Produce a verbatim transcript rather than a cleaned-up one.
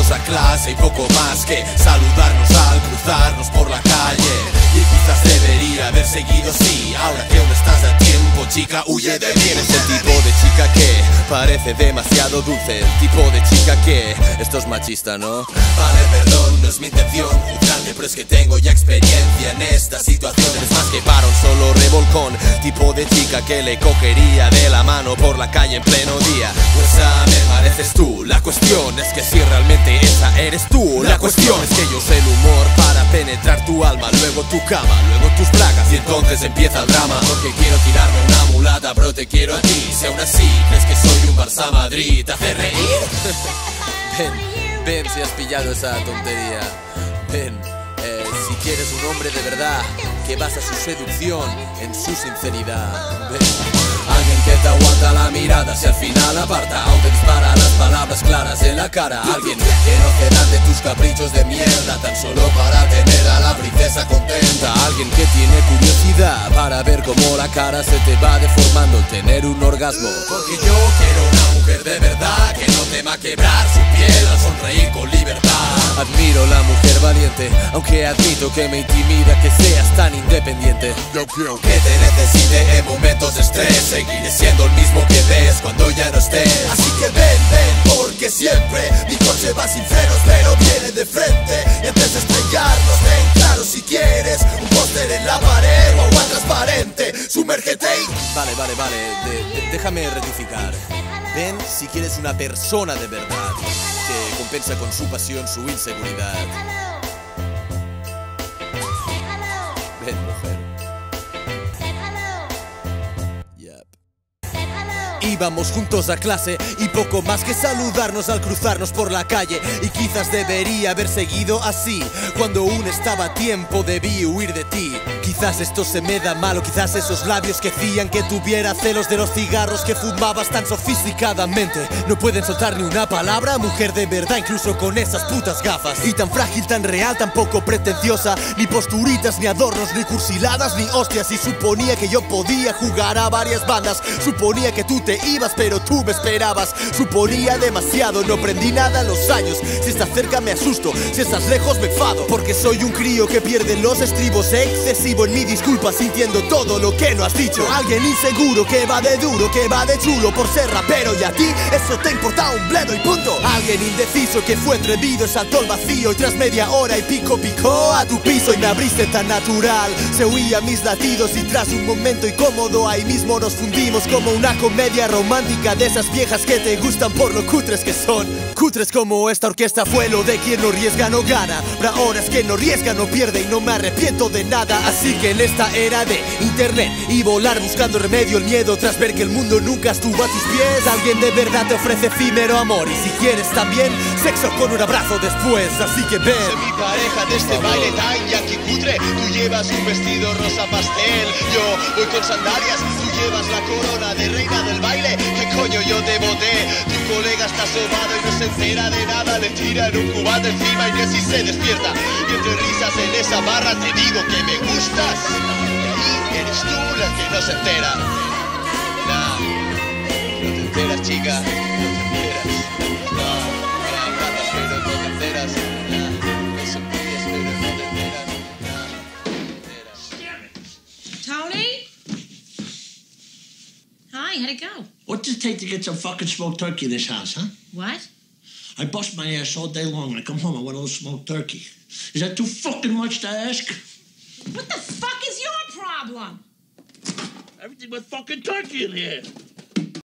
juntos a clase y poco más que saludarnos al cruzarnos por la calle. Y quizás debería haber seguido así. Ahora que aún estás a tiempo, chica, huye de mí. Eres el tipo de chica que parece demasiado dulce, el tipo de chica que... Esto es machista, ¿no? Vale, perdón, no es mi intención juzgarte, pero es que tengo ya experiencia en esta situación. Eres más que para un solo revolcón, tipo de chica que le cogería de la mano por la calle en pleno día. Pues esa me pareces tú. La cuestión es que si realmente esa eres tú. La cuestión es que yo sé el humor para penetrar tu alma, luego tu cama, luego tus bragas, y entonces empieza el drama. Porque quiero tirarme una mulata, pero te quiero a ti. Si aún así crees que soy un Barça Madrid, ¿te hace reír? Ven, ven si has pillado esa tontería. Ven, eh, si quieres un hombre de verdad que basa su seducción en su sinceridad. Ven. Alguien que te aguanta la mirada si al final aparta, aún te dispara las palabras claras en la cara. Alguien que no queda de tus caprichos de mierda tan solo para tener a la princesa contenta. Alguien que tiene curiosidad para ver cómo la cara se te va deformando al tener un orgasmo. Porque yo quiero una mujer de verdad que no tema quebrar su piel al sonreír con libertad. Admiro la mujer valiente, aunque admito que me intimida que seas tan independiente. Yo quiero que te necesite en momentos de estrés. Seguiré siendo el mismo que ves cuando ya no estés. Así que ven, ven, porque siempre mi coche va sin frenos, pero viene de frente. Y antes de estrellarnos, ven claro si quieres un póster en la pared o agua transparente. Sumérgete y... Vale, vale, vale, de, de, déjame rectificar. Ven si quieres una persona de verdad que compensa con su pasión su inseguridad. Ven, mujer. Íbamos juntos a clase y poco más que saludarnos al cruzarnos por la calle. Y quizás debería haber seguido así. Cuando aún estaba a tiempo debí huir de ti. Quizás esto se me da mal, o quizás esos labios que hacían que tuviera celos de los cigarros que fumabas tan sofisticadamente. No pueden soltar ni una palabra, mujer de verdad, incluso con esas putas gafas. Y tan frágil, tan real, tan poco pretenciosa. Ni posturitas, ni adornos, ni cursiladas, ni hostias. Y suponía que yo podía jugar a varias bandas. Suponía que tú te ibas, pero tú me esperabas. Suponía demasiado, no aprendí nada en los años. Si estás cerca me asusto, si estás lejos me enfado. Porque soy un crío que pierde los estribos. Excesivo en mi disculpa, sintiendo todo lo que no has dicho. Alguien inseguro que va de duro, que va de chulo por ser rapero. Y a ti eso te importa un bledo y punto. Alguien indeciso que fue atrevido, saltó al vacío. Y tras media hora y pico picó a tu piso. Y me abriste tan natural, se oía mis latidos. Y tras un momento incómodo ahí mismo nos fundimos como una comedia romántica de esas viejas que te gustan por lo cutres que son. Cutres como esta orquesta fue lo de quien no arriesga no gana. Pero ahora es que no arriesga no pierde y no me arrepiento de nada. Así que en esta era de internet y volar buscando remedio al miedo tras ver que el mundo nunca estuvo a tus pies, alguien de verdad te ofrece efímero amor. Y si quieres también sexo con un abrazo después. Así que ven. Soy mi pareja de este baile tan yankee cutre. Tú llevas un vestido rosa pastel, yo voy con sandalias. Tú llevas la corona de reina del baile. ¿Qué coño yo te boté? Tu colega está sobado y no se entera de nada. Le tiran un cubata encima y ni así se despierta. Y entre risas en esa barra te digo que me gustas. Y ahí eres tú la que no se entera. Nah, no te enteras, chica. No te enteras. Nah, me abrazas pero no te enteras. Nah, me sonríes pero no te enteras. Nah, no te enteras. Tony? Hi, how'd it go? What does it take to get some fucking smoked turkey in this house, huh? What? I bust my ass all day long and I come home, I want a little smoked turkey. Is that too fucking much to ask? What the fuck is your problem? Everything but fucking turkey in here.